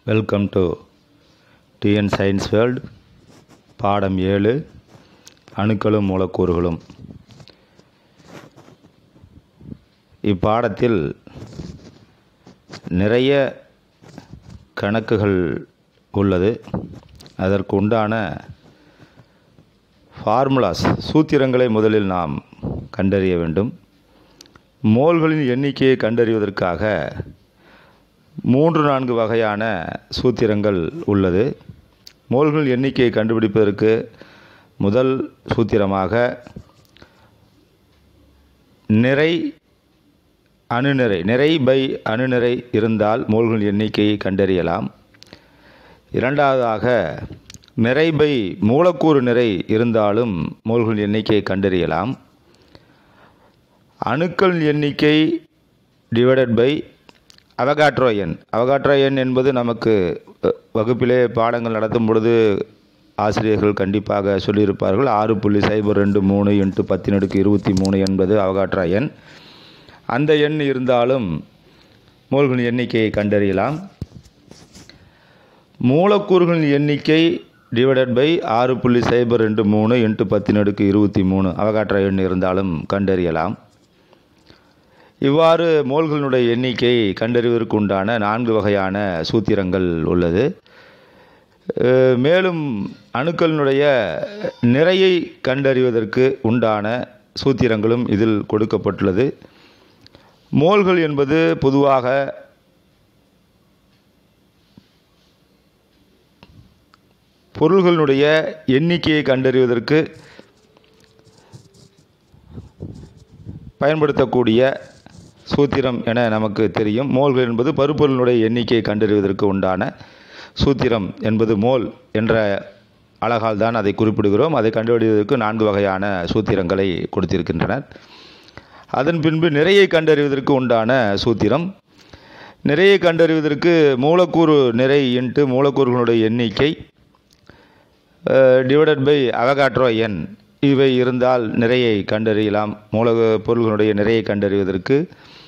Welcome to TN science world. பாடம் 7 அணுக்களும் மூலக்கூறுகளும். இப்பாடத்தில் நிறைய கணக்குகள் உள்ளது. அதற்கு உண்டான ஃபார்முலாஸ் சூத்திரங்களை முதலில் நாம் கண்டறிய வேண்டும். மோல்களின் எண்ணிக்கையை கண்டறிவதற்காக 3-4 வகையான சூத்திரங்கள் உள்ளது. மோல்கள் எண்ணிக்கையை கண்டுபிடிப்பதற்கு முதல் சூத்திரமாக நிறை பை அணுநிறை இருந்தால் மோல்கள் எண்ணிக்கையை கண்டறியலாம். இரண்டாவதாக நிறை பை மூலக்கூறு நிறை இருந்தாலும் மோல்கள் எண்ணிக்கையை கண்டறியலாம். அணுக்கள் எண்ணிக்கை டிவைடட் பை அவகாட்ரோ எண் என்பது நமக்கு வகுப்பிலே பாடங்கள் நடத்தும் பொழுது ஆசிரியர்கள் கண்டிப்பாக சொல்லியிருப்பார்கள். 6.023 × 10⁻23 என்பது அவகாட்ரோ எண். அந்த எண் இருந்தாலும் மோல்களின் எண்ணிக்கையை கண்டறியலாம். மூலக்கூறுகளின் எண்ணிக்கை டிவைடட் பை 6.023 × 10⁻23 அவகாட்ரோ எண் இருந்தாலும் கண்டறியலாம். இவ்வாறு மோல்களினுடைய எண்ணிக்கை கண்டறிவதற்கு உண்டான 4 வகையான சூத்திரங்கள் உள்ளது. மேலும் அணுக்களினுடைய நிறையை கண்டறிவதற்கு உண்டான சூத்திரங்களும் இதில் கொடுக்கப்பட்டுள்ளது. மோல்கள் என்பது பொதுவாக பொருள்களினுடைய எண்ணிக்கையை கண்டறிவதற்கு பயன்படுத்தக்கூடிய சூத்திரம் என நமக்கு தெரியும். மோல்கள் என்பது பருப்பொருளினுடைய எண்ணிக்கையை கண்டறிவதற்கு உண்டான சூத்திரம் என்பது மோல் என்ற அழகால் தான் அதை குறிப்பிடுகிறோம். அதை கண்டுபிடிப்பதற்கு 4 வகையான சூத்திரங்களை கொடுத்திருக்கின்றனர். அதன் பின்பு நிறையை கண்டறிவதற்கு உண்டான சூத்திரம். நிறையை கண்டறிவதற்கு மூலக்கூறு நிறை இன்ட்டு மூலக்கூறுகளுடைய எண்ணிக்கை டிவைடட் பை அவகாட்ரோ எண் இவை இருந்தால் நிறையை கண்டறியலாம். பொருள்களுடைய நிறையை கண்டறிவதற்கு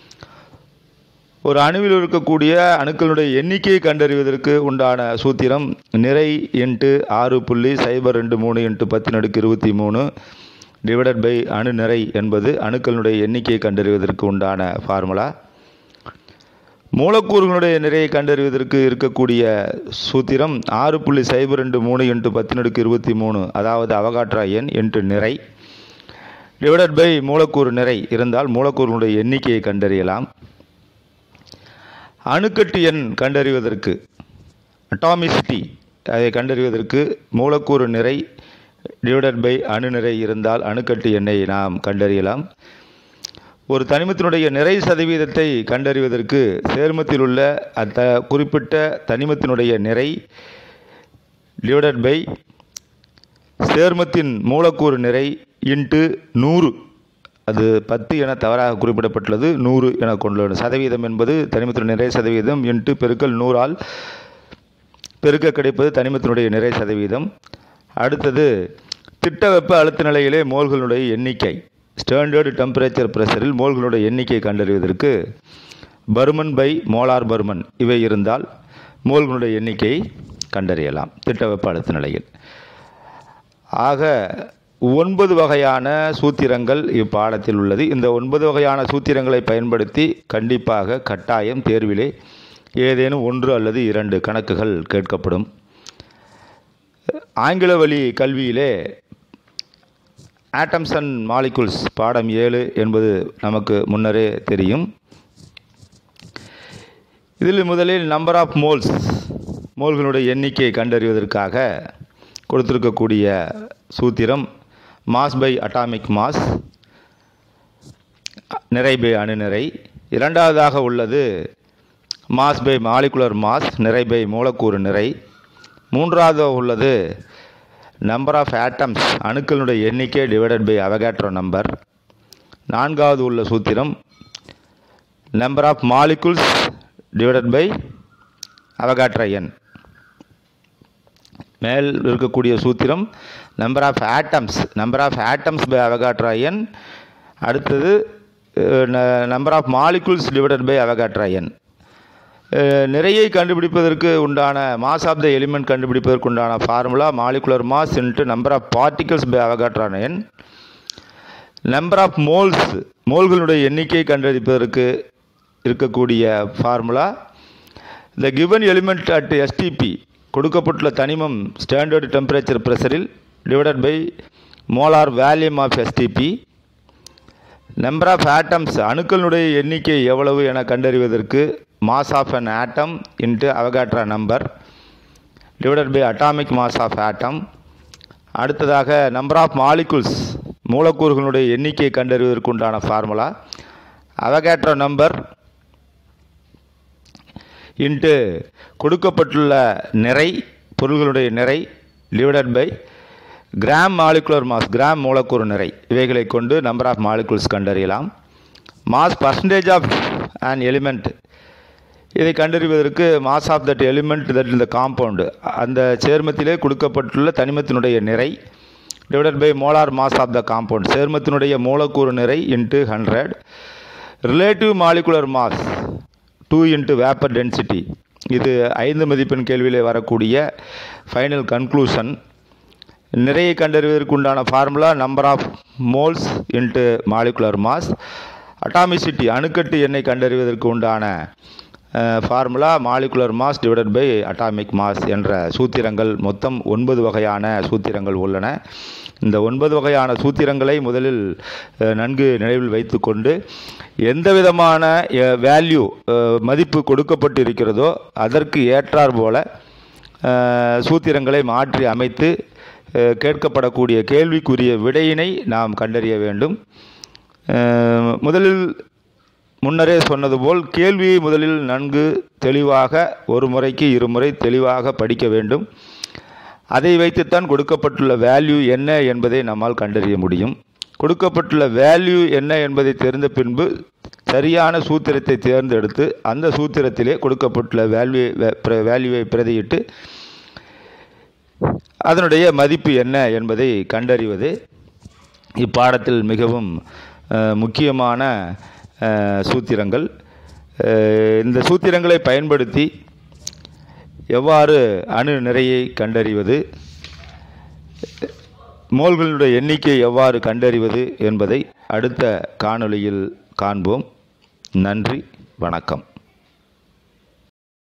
ஒரு அணுவில் இருக்கக்கூடிய அணுக்களுடைய எண்ணிக்கையை கண்டறிவதற்கு உண்டான சூத்திரம் நிறை இன்ட்டு 6.023 × 10⁻23 டிவைடட் பை அணு நிறை என்பது அணுக்களுடைய எண்ணிக்கையை கண்டறிவதற்கு உண்டான ஃபார்முலா. மூலக்கூறுகளுடைய நிறையை கண்டறிவதற்கு இருக்கக்கூடிய சூத்திரம் 6.023 × 10⁻23 அதாவது அவகாட்ரோ எண் இன்ட்டு நிறை டிவைடட் பை மூலக்கூறு நிறை இருந்தால் மூலக்கூறுகளுடைய எண்ணிக்கையை கண்டறியலாம். அணுக்கட்டு எண் கண்டறிவதற்கு அட்டாமிசிட்டி அதை கண்டறிவதற்கு மூலக்கூறு நிறை டிவைடட் பை அணு நிறை இருந்தால் அணுக்கட்டு எண்ணை நாம் கண்டறியலாம். ஒரு தனிமத்தினுடைய நிறை சதவீதத்தை கண்டறிவதற்கு சேர்மத்தில் உள்ள அந்த குறிப்பிட்ட தனிமத்தினுடைய நிறை டிவைடட் பை சேர்மத்தின் மூலக்கூறு நிறை இன்ட்டு 100. அது 10 என தவறாக குறிப்பிடப்பட்டுள்ளது, 100 என கொண்டுள்ளது. சதவீதம் என்பது தனிமத்தினுடைய நிறை சதவீதம் இன்ட்டு பெருக்கல் 100ஆல் பெருக்க கிடைப்பது தனிமத்தினுடைய நிறை சதவீதம். அடுத்தது திட்டவெப்ப அழுத்த நிலையிலே மோல்களுடைய எண்ணிக்கை ஸ்டாண்டர்டு டெம்பரேச்சர் பிரஷரில் மோல்களுடைய எண்ணிக்கை கண்டறிவதற்கு பருமன் பை மோலார் பருமன் இவை இருந்தால் மோல்களுடைய எண்ணிக்கையை கண்டறியலாம் திட்டவெப்ப அழுத்த நிலையில். ஆக 9 வகையான சூத்திரங்கள் இப்பாடத்தில் உள்ளது. இந்த 9 வகையான சூத்திரங்களை பயன்படுத்தி கண்டிப்பாக கட்டாயம் தேர்விலே ஏதேனும் 1 அல்லது 2 கணக்குகள் கேட்கப்படும். ஆங்கில வழி கல்வியிலே ஆட்டம்ஸ் அண்ட் மாலிகுல்ஸ் பாடம் 7 என்பது நமக்கு முன்னரே தெரியும். இதில் முதலில் நம்பர் ஆஃப் மோல்களுடைய எண்ணிக்கையை கண்டறிவதற்காக கொடுத்திருக்கக்கூடிய சூத்திரம் மாஸ் பை அட்டாமிக் மாஸ், நிறை பை அணு நிறை. இரண்டாவதாக உள்ளது மாஸ் பை மாலிகுலர் மாஸ், நிறை பை மூலக்கூறு நிறை. மூன்றாவதாக உள்ளது நம்பர் ஆஃப் ஆட்டம்ஸ் அணுக்களுடைய எண்ணிக்கை டிவைடட் பை அவகாட்ரோ நம்பர். நான்காவது உள்ள சூத்திரம் number of molecules divided by Avogadro எண். மேல் இருக்கக்கூடிய சூத்திரம் number of atoms by Avogadro எண். அடுத்தது number of molecules divided by Avogadro எண். நிறையை கண்டுபிடிப்பதற்கு உண்டான மாஸ் ஆஃப் த எலிமெண்ட் கண்டுபிடிப்பதற்கு உண்டான formula molecular mass into number of particles by Avogadro எண். நம்பர் ஆஃப் மோல்களுடைய எண்ணிக்கை கண்டுபிடிப்பதற்கு இருக்கக்கூடிய formula the given element at STP கொடுக்கப்பட்டுள்ள தனிமம் ஸ்டாண்டர்டு டெம்பரேச்சர் ப்ரெஷரில் divided by molar volume of STP. Number of atoms அணுக்களுடைய எண்ணிக்கை எவ்வளவு என கண்டறிவதற்கு mass of an atom into Avogadro number divided by atomic mass of atom. அடுத்ததாக நம்பர் ஆஃப் மாலிகுல்ஸ் மூலக்கூறுகளுடைய எண்ணிக்கை கண்டறிவதற்கு உண்டான ஃபார்முலா அவகாட்ரோ நம்பர் இன்ட்டு கொடுக்கப்பட்டுள்ள நிறை பொருள்களுடைய நிறை divided by gram molecular mass gram மூலக்கூறு நிறை. இவைகளை கொண்டு நம்பர் ஆஃப் மாலிகுல்ஸ் கண்டறியலாம். Mass percentage of an element இதை கண்டறிவதற்கு mass of that element that இந்த காம்பவுண்டு அந்த சேர்மத்திலே கொடுக்கப்பட்டுள்ள தனிமத்தினுடைய நிறை divided by molar mass of the compound சேர்மத்தினுடைய மூலக்கூறு நிறை into 100. Relative molecular mass 2 into vapour density. இது 5 மதிப்பெண் கேள்வியிலே வரக்கூடிய ஃபைனல் கன்க்ளூஷன். நிறையை கண்டறிவதற்கு உண்டான formula number of moles into molecular mass. Atomicity அணுக்கட்டு எண்ணை கண்டறிவதற்கு உண்டான formula molecular mass divided by atomic mass என்ற சூத்திரங்கள் மொத்தம் 9 வகையான சூத்திரங்கள் உள்ளன. இந்த 9 வகையான சூத்திரங்களை முதலில் நன்கு நினைவில் வைத்து கொண்டு எந்த விதமான வேல்யூ மதிப்பு கொடுக்கப்பட்டு இருக்கிறதோ அதற்கு ஏற்றார் போல சூத்திரங்களை மாற்றி அமைத்து கேட்கப்படக்கூடிய கேள்விக்குரிய விடையினை நாம் கண்டறிய வேண்டும். முதலில் முன்னரே சொன்னது போல் கேள்வியை முதலில் நன்கு தெளிவாக ஒரு முறைக்கு 2 முறை தெளிவாக படிக்க வேண்டும். அதை வைத்துத்தான் கொடுக்கப்பட்டுள்ள வேல்யூ என்ன என்பதை நம்மால் கண்டறிய முடியும். கொடுக்கப்பட்டுள்ள வேல்யூ என்ன என்பதை தெரிந்த பின்பு சரியான சூத்திரத்தை தேர்ந்தெடுத்து அந்த சூத்திரத்திலே கொடுக்கப்பட்டுள்ள வேல்யூவை பிரதியிட்டு அதனுடைய மதிப்பு என்ன என்பதை கண்டறிவது இப்பாடத்தில் மிகவும் முக்கியமான சூத்திரங்கள். இந்த சூத்திரங்களை பயன்படுத்தி எவ்வாறு அணு நிறையை கண்டறிவது, மோல்களுடைய எண்ணிக்கை எவ்வாறு கண்டறிவது என்பதை அடுத்த காணொளியில் காண்போம். நன்றி, வணக்கம்.